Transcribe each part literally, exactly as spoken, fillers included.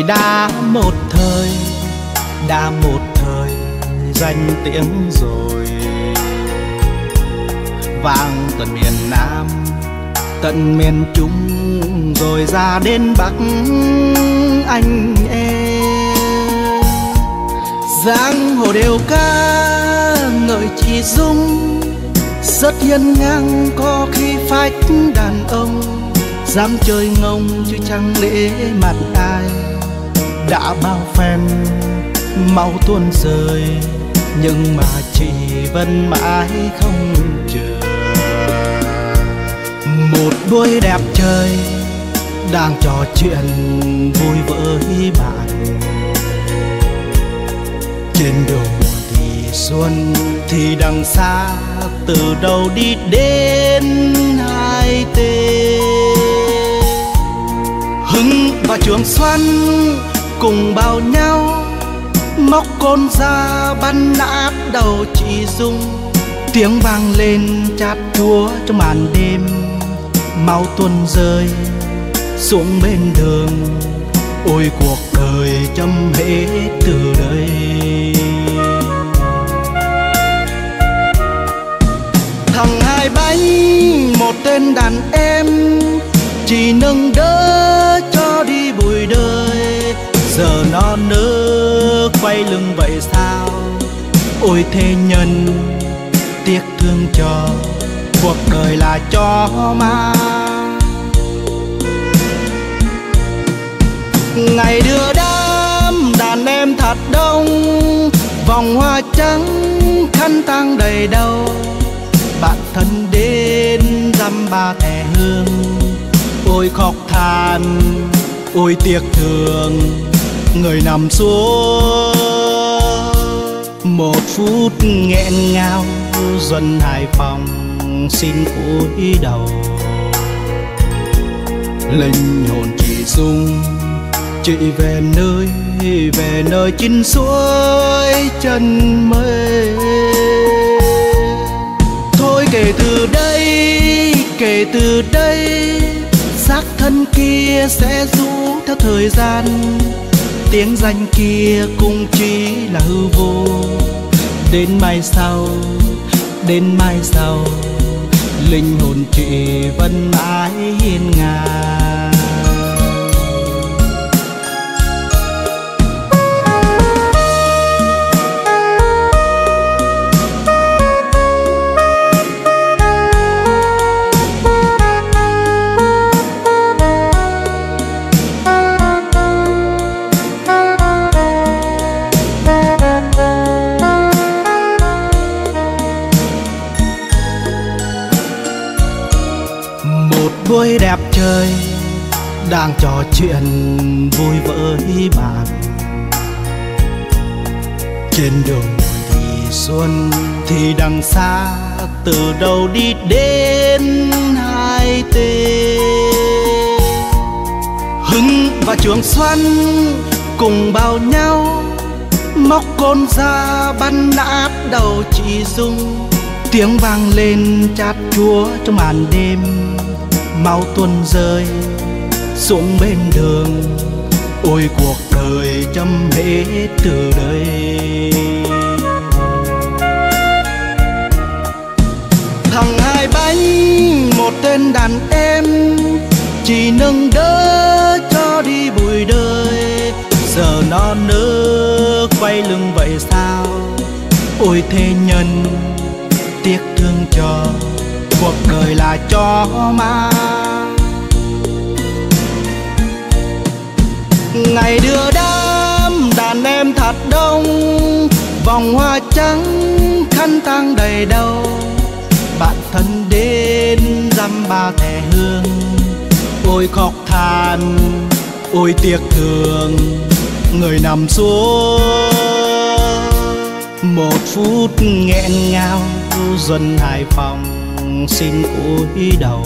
đã một thời, đã một thời danh tiếng rồi, vang tận miền Nam tận miền Trung rồi ra đến Bắc anh em. Giang hồ đều ca ngợi chị Dung, rất hiên ngang có khi phách đàn ông, dám chơi ngông chứ chẳng lễ mặt ai. Đã bao phen máu tuôn rơi nhưng mà chị vẫn mãi không chờ. Một buổi đẹp trời đang trò chuyện vui với bạn, trên đường thì xuân thì đằng xa từ đâu đi đến hai tên. Hưng và Trường Xuân cùng bao nhau móc côn ra bắn nát đầu chị Dung, tiếng vang lên chát chúa trong màn đêm, máu tuôn rơi xuống bên đường. Ôi cuộc đời chấm hết từ đây. Thằng hai bánh một tên đàn em, chỉ nâng đỡ cho đi bụi đời, giờ nó nỡ quay lưng vậy sao. Ôi thế nhân tiếc thương cho cuộc đời là chó ma. Ngày đưa đám đàn em thật đông, vòng hoa trắng khăn tang đầy đầu, bạn thân đến dăm ba thẻ hương. Ôi khóc than ôi tiếc thương, người nằm xuống một phút nghẹn ngào. Dân Hải Phòng xin cúi đầu, linh hồn chị Dung chị về nơi, về nơi chín suối chân mây. Thôi kể từ đây, kể từ đây xác thân kia sẽ rũ theo thời gian, tiếng danh kia cũng chỉ là hư vô. Đến mai sau, đến mai sau, linh hồn chị vẫn mãi hiên ngang. Buổi đẹp trời đang trò chuyện vui với bạn, trên đường thì xuân thì đằng xa từ đâu đi đến hai tên. Hưng và Trường Xuân cùng bao nhau móc côn ra bắn nát đầu chị Dung, tiếng vang lên chát chúa trong màn đêm, máu tuôn rơi xuống bên đường. Ôi cuộc đời chấm hết từ đây. Thằng hai bánh một tên đàn em, chỉ nâng đỡ cho đi bụi đời, giờ nó nỡ quay lưng vậy sao. Ôi thế nhân tiếc thương cho cuộc đời là chó ma. Ngày đưa đám đàn em thật đông, vòng hoa trắng khăn tang đầy đầu, bạn thân đến dăm ba thẻ hương. Ôi khóc than ôi tiếc thương, người nằm xuống một phút nghẹn ngào. Dân Hải Phòng xin cúi đầu,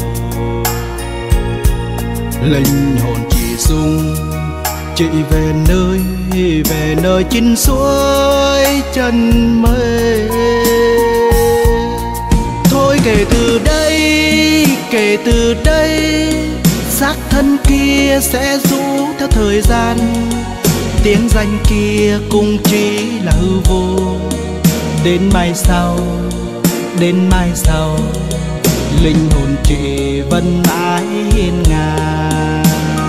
linh hồn chị Dung chị về nơi, về nơi chín suối chân mây. Thôi kể từ đây, kể từ đây xác thân kia sẽ rũ theo thời gian, tiếng danh kia cũng chỉ là hư vô. Đến mai sau, đến mai sau, linh hồn chị vẫn mãi hiên ngang.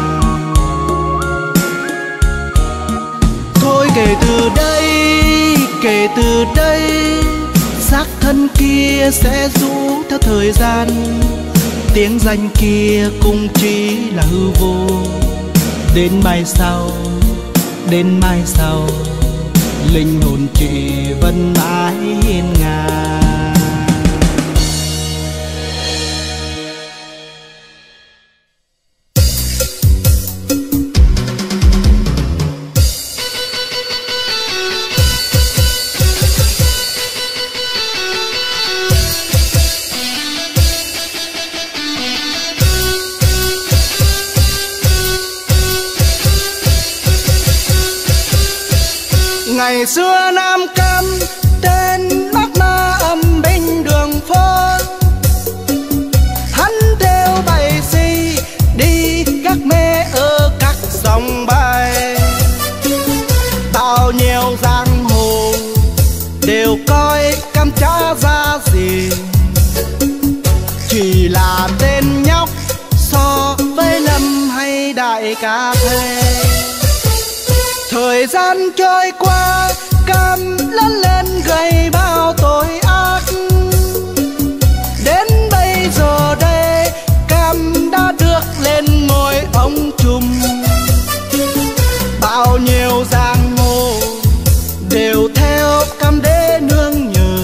Thôi kể từ đây, kể từ đây, xác thân kia sẽ rũ theo thời gian, tiếng danh kia cũng chỉ là hư vô. Đến mai sau, đến mai sau, linh hồn chị vẫn mãi hiên ngang. Ngày xưa Nam Cam tên bác ma âm binh đường phố, hắn theo bầy si đi gác mê ở các sông bay. Bao nhiêu giang hồ đều coi Cam chả ra gì, chỉ là tên nhóc so với Lâm hay Đại Ca Thê. Thời gian trôi qua, Cam lớn lên gây bao tội ác. Đến bây giờ đây, Cam đã được lên ngôi ông trùm. Bao nhiêu giang hồ đều theo Cam để nương nhờ,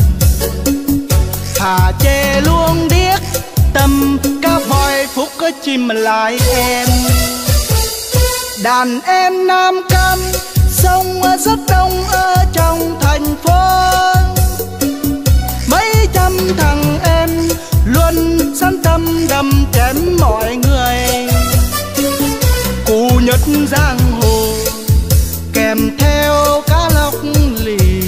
thà chê luông điếc tâm cá voi phúc có chim lại em. Đàn em Nam Cam sống rất đông ở trong thành phố, mấy trăm thằng em luôn sẵn tâm đâm chém mọi người. Cù nhất giang hồ kèm theo cá lóc lì,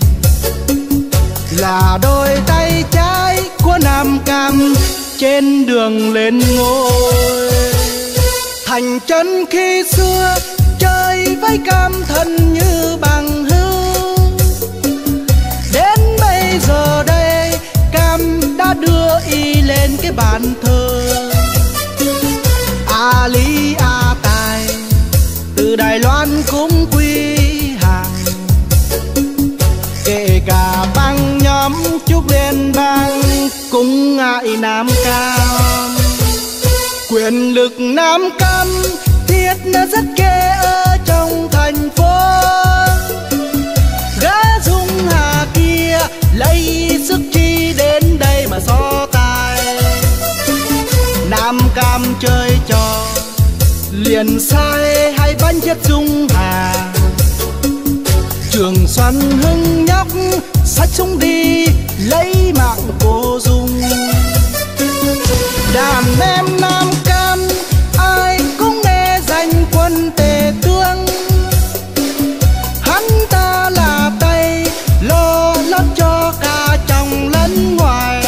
là đôi tay trái của Nam Cam trên đường lên ngôi. Thành chân khi xưa chơi với Cam thân như bằng hữu, đến bây giờ đây Cam đã đưa y lên cái bàn thờ. A Lý A Tài từ Đài Loan cũng quy hàng, kể cả băng nhóm Trúc Liên Bang cũng ngại Nam Cam. Quyền lực Nam Cam thiết rất ghê ở trong thành phố, gã Dung Hà kia lấy sức chi đến đây mà so tài. Nam Cam chơi trò liền sai hay bắn chết Dung Hà, Trường Xuân Hưng nhóc xách súng đi lấy mạng cô Dung. Đàn em Nam Cam ai cũng nghe danh quân Tề Tương, hắn ta là tay lo lót cho cả trong lẫn ngoài,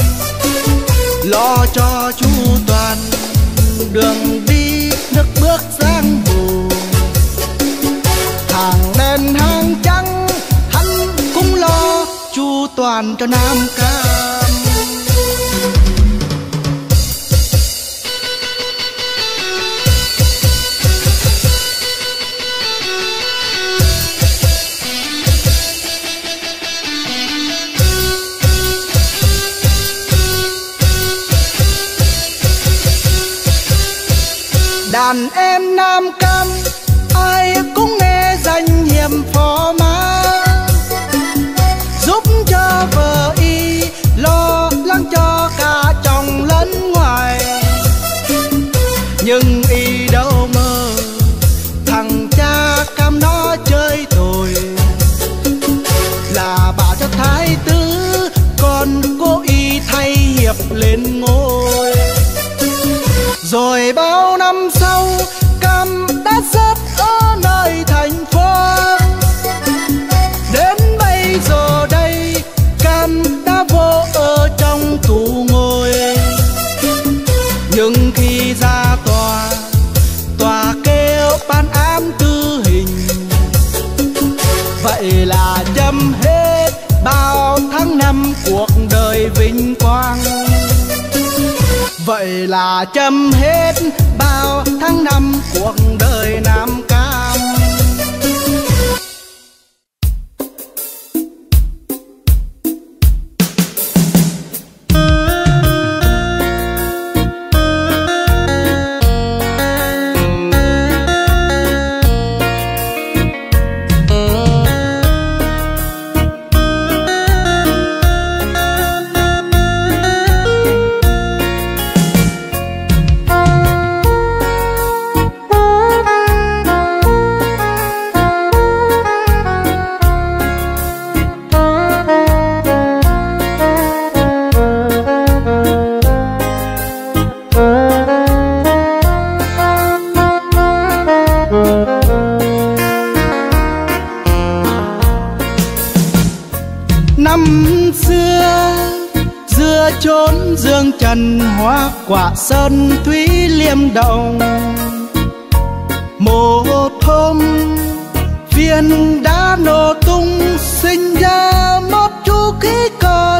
lo cho chu toàn đường đi nước bước giang hồ. Hàng đen hàng trắng hắn cũng lo chu toàn cho Nam Cam. Đàn em Nam Cam ai cũng nghe danh hiểm phò mã, giúp cho vợ y lo lắng cho cả trong lẫn ngoài. Nhưng y đâu mơ thằng cha Cam nó chơi tồi, là bà cho thái tử còn cô y thay hiệp lên ngôi. Rồi bao năm sau Cam Vậy là chấm hết bao tháng năm cuộc đời vinh quang. Vậy là chấm hết bao tháng năm cuộc đời Nam Cam. Năm xưa giữa chốn dương trần hoa quả sơn thúy liêm động, một hôm viên đá nổ tung sinh ra một chú khí còn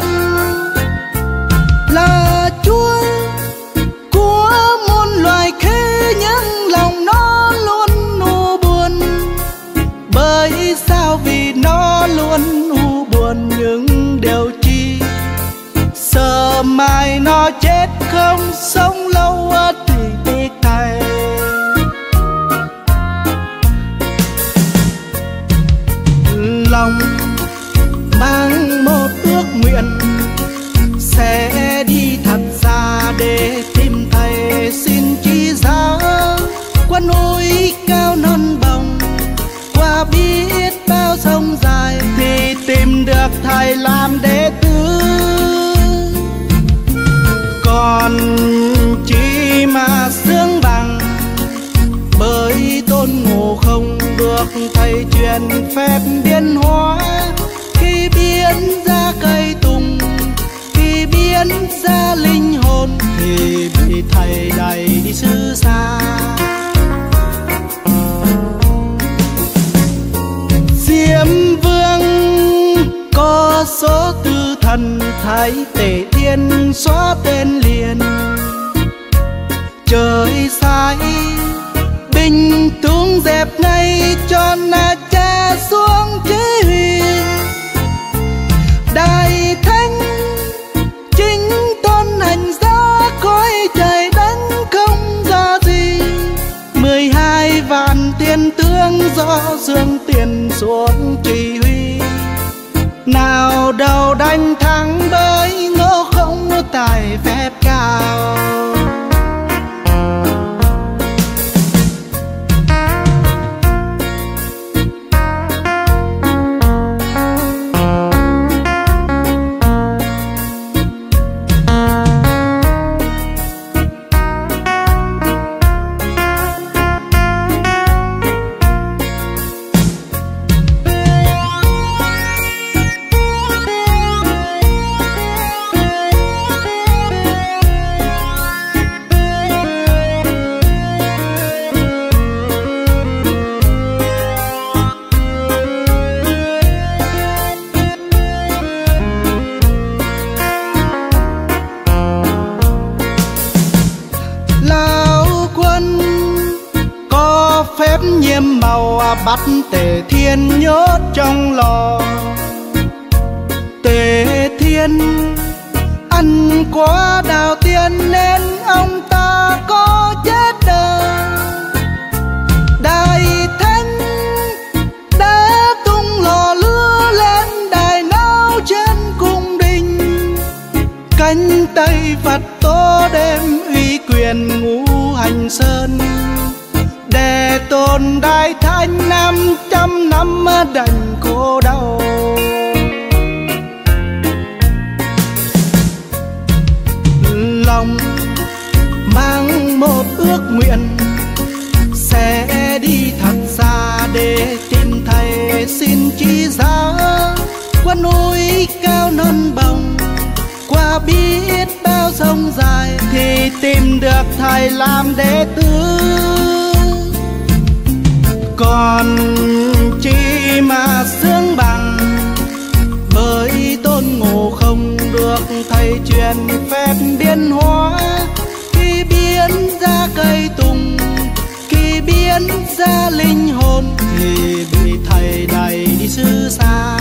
là chúa của muôn loài khế, nhưng lòng nó luôn u buồn. Bởi sao? Vì nó luôn u buồn những điều chi sợ mai nó chết không sống lâu thì tiếc thay. Lòng mang một ước nguyện sẽ đi thật xa để tìm thầy, xin chỉ giáo qua núi cao non bồng, qua biết bao sông dài thì tìm được thầy làm đệ tử. Còn chỉ mà xương bằng bởi Tôn Ngộ Không được thầy truyền phép biến hóa, khi biến ra cây tùng, khi biến ra linh hồn thì bị thầy đẩy đi xứ xa. Diêm Vương có số tư thần, thái Tề Thiên xóa tên liền. Trời sai binh tướng dẹp ngay cho Na Cha xuống chế huyền. Đại thánh chính tôn hành giá cõi trời đánh không ra gì. Mười hai vạn thiên tướng do Dương Tiền xuống chỉ huy, nào đầu đánh thắng bởi Ngộ Không tài phép cao. Nhiễm màu bắt Tề Thiên nhốt trong lò. Tề Thiên ăn quá đào tiên nên ông ta có chết đời. Đại thánh đã tung lò lửa lên đài náo trên cung đình. Cánh tay Phật tổ đêm uy quyền ngũ hành sơn, để Tôn Đại Thánh năm trăm năm đành khổ đau. Lòng mang một ước nguyện sẽ đi thật xa để tìm thầy, xin chỉ giáo qua núi cao non bồng, qua biết bao sông dài thì tìm được thầy làm đệ tử. Còn chỉ mà xương đèn phét biến hóa, khi biến ra cây tùng, khi biến ra linh hồn thì bị thầy đày đi xứ xa.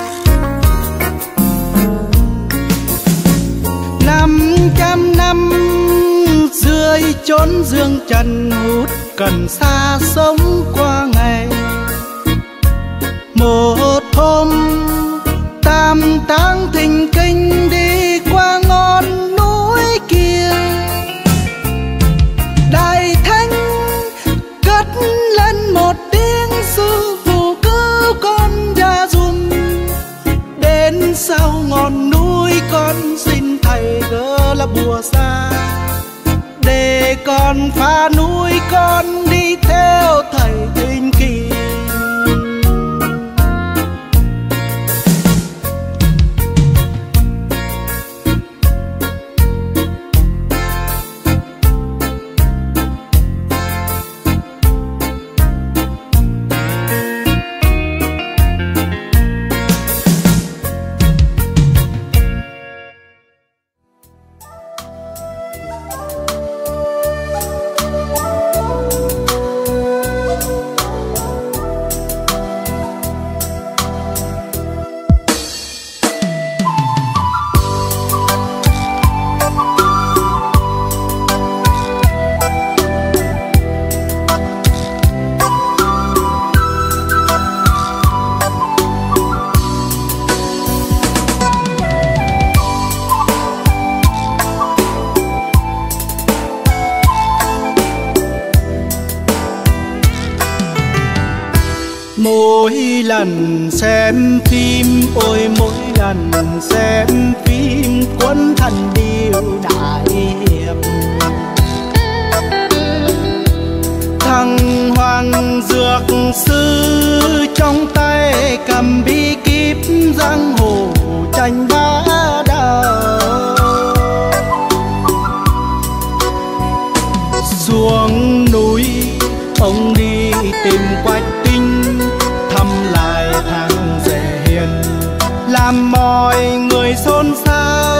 Năm trăm năm dưới chốn dương trần hút cần xa sống qua ngày. Một hôm tam táng thình kinh đi qua ngọn núi kia, đại thánh cất lên một tiếng sư phụ cứu con ra dùm. Đến sau ngọn núi con xin thầy gỡ lá bùa xa, để con phá núi con đi theo thầy kinh kỳ. Mỗi lần xem phim, ôi mỗi lần xem phim cuốn thần điêu đại hiệp. Thằng Hoàng Dược Sư trong tay cầm bí kíp giang hồ tranh bá đạo. Xuống núi ông đi tìm Quách Tinh, thăm lại thằng rể hiền, làm mọi người xôn xao.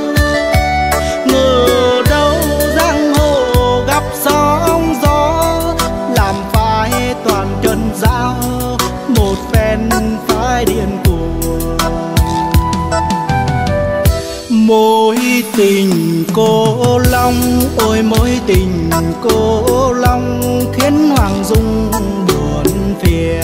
Ngờ đâu giang hồ gặp sóng gió, làm phái toàn chân giáo một phen phái điên cuồng. Mối tình cô Long, ôi mối tình cô Long khiến Hoàng Dung buồn phiền.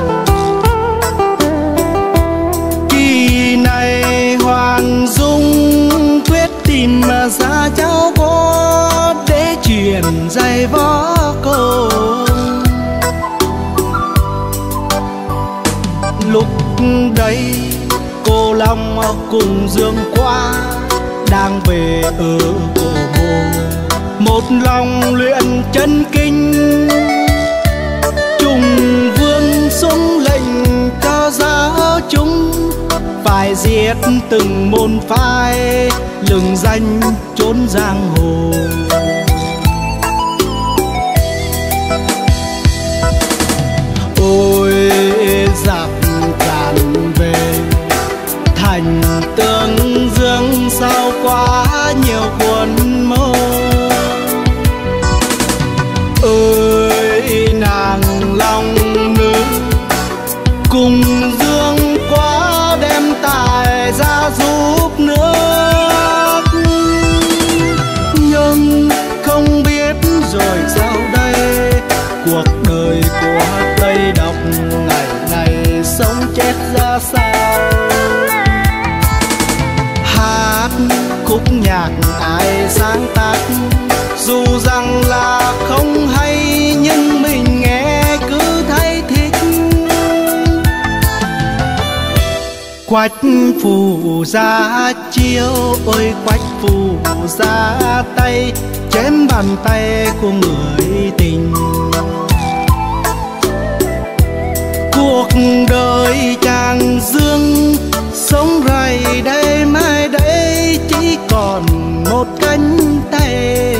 Kỳ này Hoàng Dung quyết tìm ra cháu có để truyền dạy võ công. Lúc đấy cô Long cùng Dương Quá đang về ở cổ mộ, một lòng luyện chân kinh. Trùng Vương xuống lệnh cho giáo chúng phải giết từng môn phái, lừng danh trốn giang hồ. Ôi giặc càn về, thành tương Dương sao quá nhiều quân mô. Ơi nàng Long nữ cùng Dương Quá đem tài ra giúp nước. Nhưng không biết rồi sao đây, cuộc đời của Tây Độc ngày ngày sống chết ra sao. Hát khúc nhạc ai sáng tác, dù rằng là không hay nhưng mình nghe cứ thấy thích. Quách phù ra chiêu, ôi quách phù ra tay, chém bàn tay của người tình. Cuộc đời chàng Dương sống rày đây mai đây chỉ còn một cánh tay.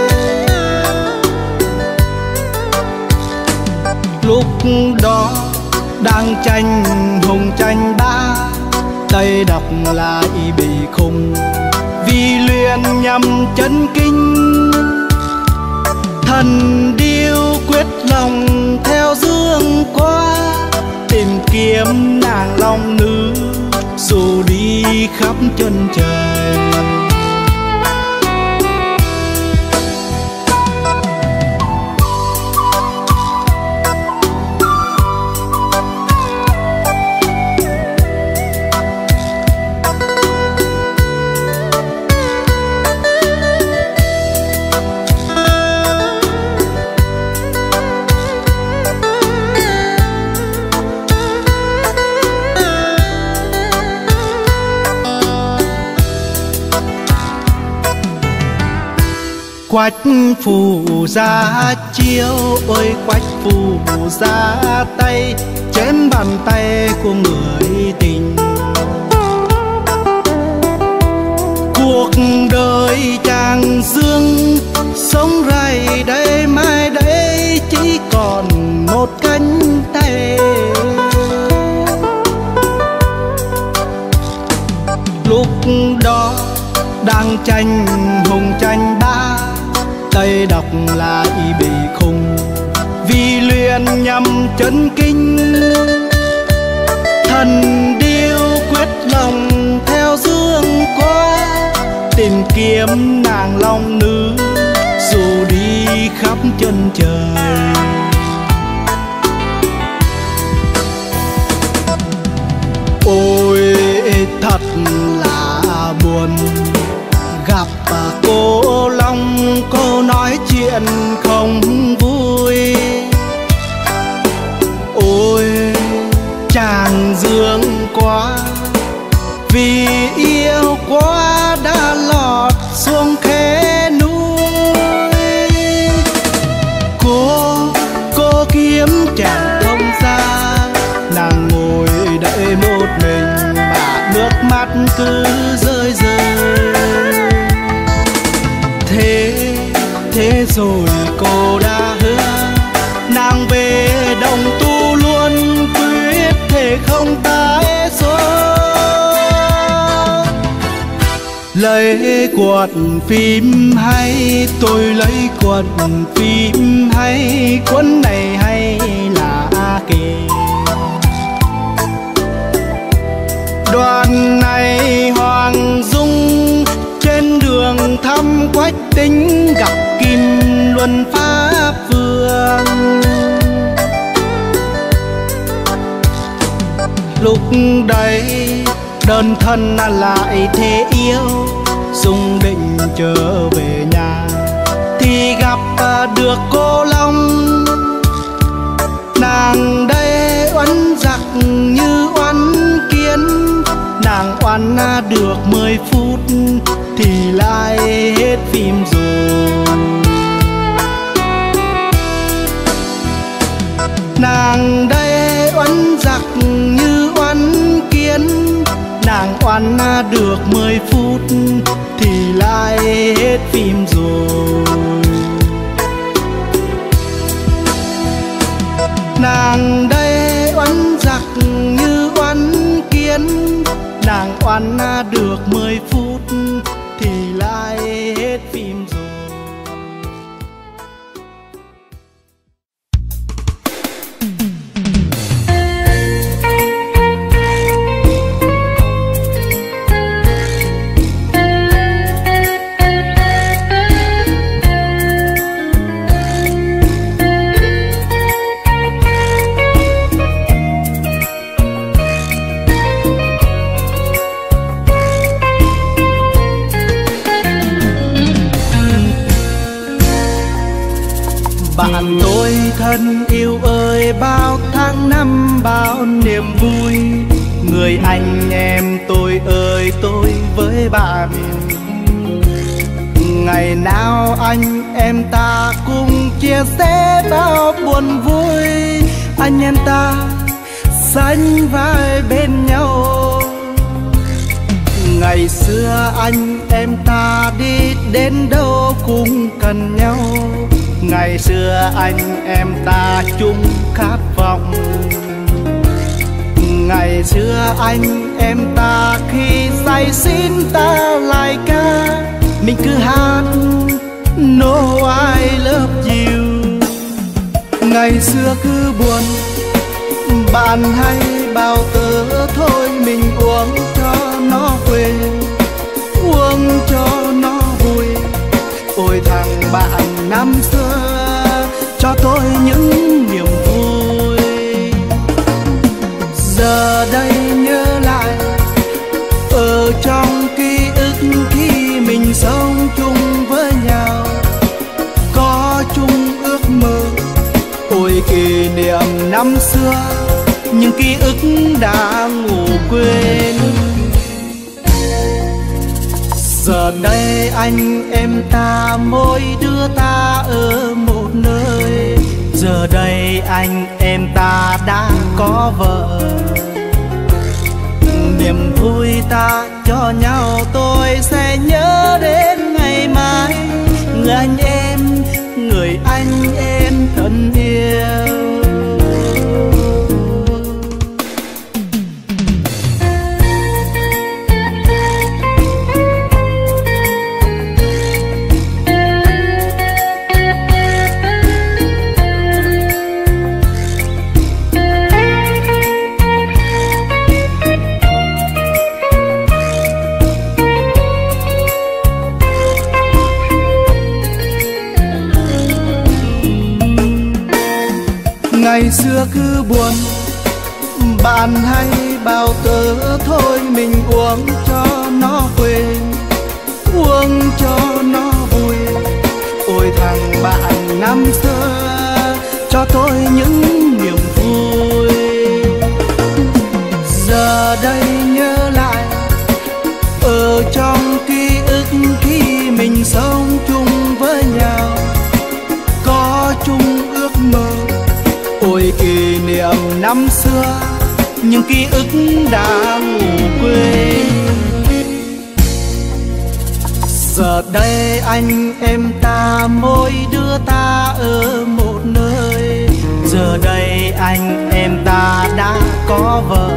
Lúc đó đang tranh hùng tranh bá, Tây Độc lại bị khùng vì luyện nhằm chân kinh. Thần điêu quyết lòng theo dương qua, tìm kiếm nàng long nữ dù đi khắp chân trời. Quách phù ra chiếu, ôi quách phù ra tay, chém bàn tay của người tình. Cuộc đời chàng dương sống rày đây mai đây, chỉ còn một cánh tay. Lúc đó đang tranh hùng tranh bá, Tây độc lại bị khùng vì luyện nhằm chân kinh. Thần điêu quyết lòng theo dương qua, tìm kiếm nàng long nữ dù đi khắp chân trời. Ôi thật là buồn, gặp cô Long cô nói chuyện không vui. Ôi chàng dương quá, vì yêu quá đã lọt xuống khe núi. Cô, cô kiếm chàng không ra, nàng ngồi đợi một mình mà nước mắt cứ rơi rơi. Thế, thế rồi cô đã hứa nàng về đồng tu luôn, quyết thể không tái xuất. Lấy cuộn phim hay, tôi lấy cuộn phim hay, cuốn này hay là kề. Đoạn này Hoàng Dung trên đường thăm Quách Tính, gặp Kim Luân Pháp Vương. Lúc đấy đơn thân lại thế yếu, Dung định trở về nhà thì gặp được cô Long. Nàng đây oán giặc như oán kiến, nàng oán được mười phút thì lại hết phim rồi. Nàng đây oán giặc như oán kiến, nàng oán được mười phút thì lại hết phim rồi. Nàng đây oán giặc như oán kiến, nàng oán được mười phút thì lại hết phim rồi. Bạn tôi thân yêu ơi, bao tháng năm bao niềm vui. Người anh em tôi ơi, tôi với bạn ngày nào anh em ta cùng chia sẻ bao buồn vui. Anh em ta sánh vai bên nhau, ngày xưa anh em ta đi đến đâu cũng cần nhau. Ngày xưa anh em ta chung khát vọng, ngày ngày xưa anh em ta khi say xin ta lại ca, mình cứ hát No I love you. Ngày xưa cứ buồn bạn hay bao tớ, thôi mình uống cho nó quên, uống cho nó vui. Ôi thằng bạn năm xưa cho tôi những niềm vui. Giờ đây nhớ lại ở trong ký ức khi mình sống chung với nhau, có chung ước mơ. Ôi kỷ niệm năm xưa, những ký ức đã ngủ quên. Giờ đây anh em ta mỗi đứa ta ở một nơi. Giờ đây anh em ta đã có vợ. Niềm vui ta cho nhau tôi sẽ nhớ đến ngày mai. Người anh em, người anh em thân yêu. Ngày xưa cứ buồn bạn hay bao tớ, thôi mình uống cho nó quên, uống cho nó vui. Ôi thằng bạn năm xưa cho tôi những niềm vui. Giờ đây nhớ lại ở trong ký ức khi mình sống chung với nhau, có chung ước mơ. Ôi kỷ niệm năm xưa, những ký ức đã ngủ quên. Giờ đây anh em ta mỗi đứa ta ở một nơi. Giờ đây anh em ta đã có vợ.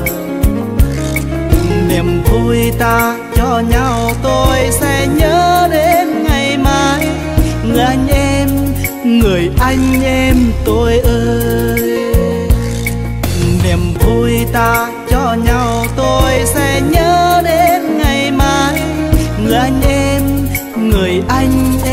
Niềm vui ta cho nhau tôi sẽ nhớ đến ngày mai. Người anh em, người anh em tôi ơi. Niềm vui ta cho nhau tôi sẽ nhớ đến ngày mai. Người anh em, người anh